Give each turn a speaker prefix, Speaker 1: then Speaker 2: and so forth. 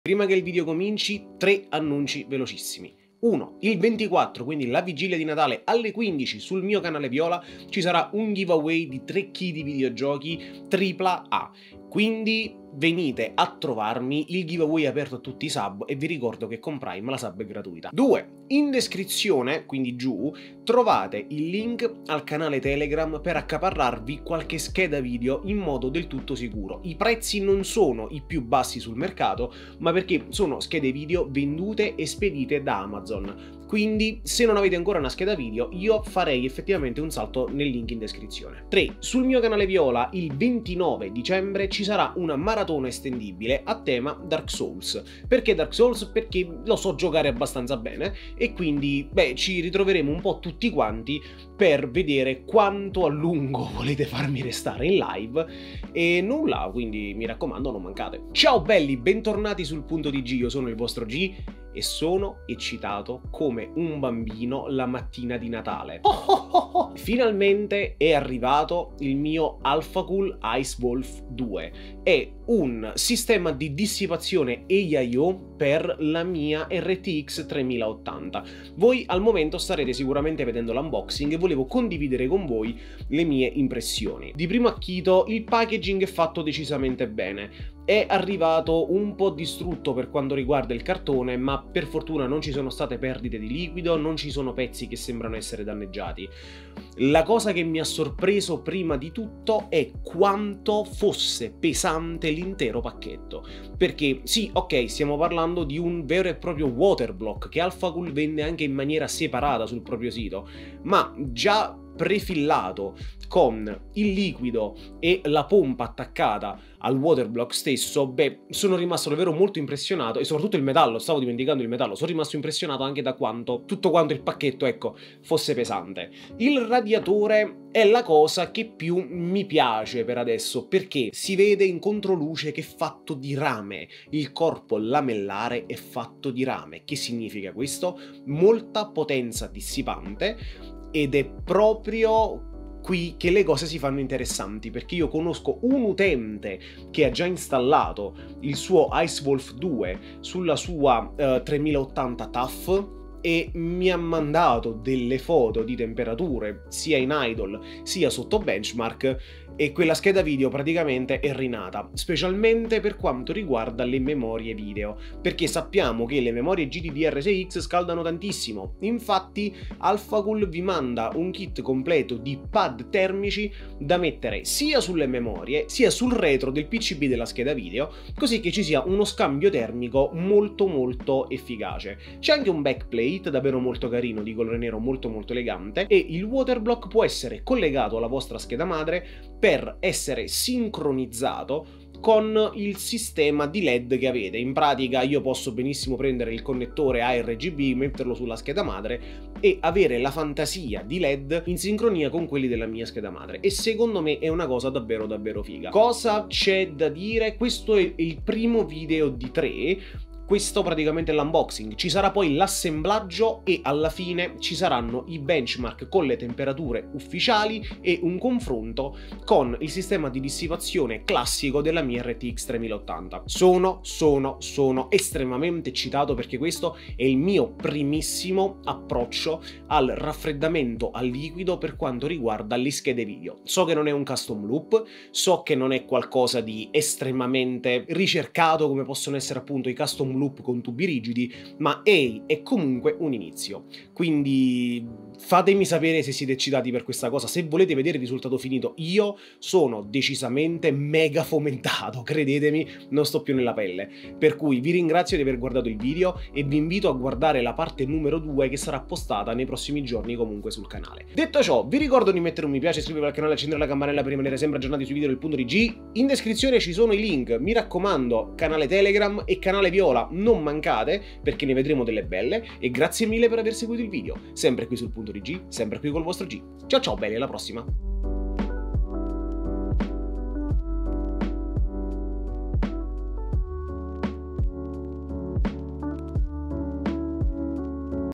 Speaker 1: Prima che il video cominci, 3 annunci velocissimi. 1. Il 24, quindi la vigilia di Natale alle 15 sul mio canale Viola ci sarà un giveaway di 3 kg di videogiochi AAA. Quindi venite a trovarmi, il giveaway è aperto a tutti i sub e vi ricordo che con Prime la sub è gratuita. 2. In descrizione, quindi giù, trovate il link al canale Telegram per accaparrarvi qualche scheda video in modo del tutto sicuro. I prezzi non sono i più bassi sul mercato, ma perché sono schede video vendute e spedite da Amazon. Quindi se non avete ancora una scheda video io farei effettivamente un salto nel link in descrizione. 3. Sul mio canale Viola il 29 dicembre ci sarà una maratona estendibile a tema Dark Souls. Perché Dark Souls? Perché lo so giocare abbastanza bene e quindi ci ritroveremo un po' tutti quanti per vedere quanto a lungo volete farmi restare in live e nulla, quindi mi raccomando non mancate. Ciao belli, bentornati sul Punto di G, io sono il vostro G e sono eccitato come un bambino la mattina di Natale. Finalmente è arrivato il mio AlphaCool Ice Wolf 2. È un sistema di dissipazione AIO per la mia RTX 3080. Voi al momento starete sicuramente vedendo l'unboxing e volevo condividere con voi le mie impressioni. Di primo acchito il packaging è fatto decisamente bene. È arrivato un po' distrutto per quanto riguarda il cartone, ma per fortuna non ci sono state perdite di liquido, non ci sono pezzi che sembrano essere danneggiati. La cosa che mi ha sorpreso prima di tutto è quanto fosse pesante l'intero pacchetto. Perché sì, ok, stiamo parlando di un vero e proprio waterblock che AlphaCool vende anche in maniera separata sul proprio sito, ma già prefillato con il liquido e la pompa attaccata al waterblock stesso, sono rimasto davvero molto impressionato e soprattutto il metallo, stavo dimenticando il metallo, sono rimasto impressionato anche da quanto tutto quanto il pacchetto, ecco, fosse pesante. Il radiatore è la cosa che più mi piace per adesso, perché si vede in controluce che è fatto di rame, il corpo lamellare è fatto di rame. Che significa questo? Molta potenza dissipante ed è proprio qui che le cose si fanno interessanti, perché io conosco un utente che ha già installato il suo Ice Wolf 2 sulla sua 3080 TUF e mi ha mandato delle foto di temperature sia in idle sia sotto benchmark e quella scheda video praticamente è rinata, specialmente per quanto riguarda le memorie video, perché sappiamo che le memorie GDDR6X scaldano tantissimo. Infatti AlphaCool vi manda un kit completo di pad termici da mettere sia sulle memorie sia sul retro del PCB della scheda video, così che ci sia uno scambio termico molto efficace. C'è anche un backplate davvero molto carino di colore nero molto elegante e il waterblock può essere collegato alla vostra scheda madre per essere sincronizzato con il sistema di LED che avete. In pratica io posso benissimo prendere il connettore ARGB, metterlo sulla scheda madre e avere la fantasia di LED in sincronia con quelli della mia scheda madre, e secondo me è una cosa davvero figa. Cosa c'è da dire? Questo è il primo video di 3. Questo praticamente è l'unboxing, ci sarà poi l'assemblaggio e alla fine ci saranno i benchmark con le temperature ufficiali e un confronto con il sistema di dissipazione classico della mia RTX 3080. Sono estremamente eccitato perché questo è il mio primissimo approccio al raffreddamento al liquido per quanto riguarda le schede video. So che non è un custom loop, so che non è qualcosa di estremamente ricercato come possono essere appunto i custom loop con tubi rigidi, ma è comunque un inizio. Quindi fatemi sapere se siete eccitati per questa cosa, se volete vedere il risultato finito. Io sono decisamente mega fomentato, credetemi, non sto più nella pelle. Per cui vi ringrazio di aver guardato il video e vi invito a guardare la parte numero 2 che sarà postata nei prossimi giorni comunque sul canale. Detto ciò, vi ricordo di mettere un mi piace, iscrivervi al canale e accendere la campanella per rimanere sempre aggiornati sui video del Punto di G. In descrizione ci sono i link, mi raccomando, canale Telegram e canale Viola, non mancate perché ne vedremo delle belle, e grazie mille per aver seguito il video, sempre qui sul Punto di G, sempre qui col vostro G. Ciao belli, alla prossima!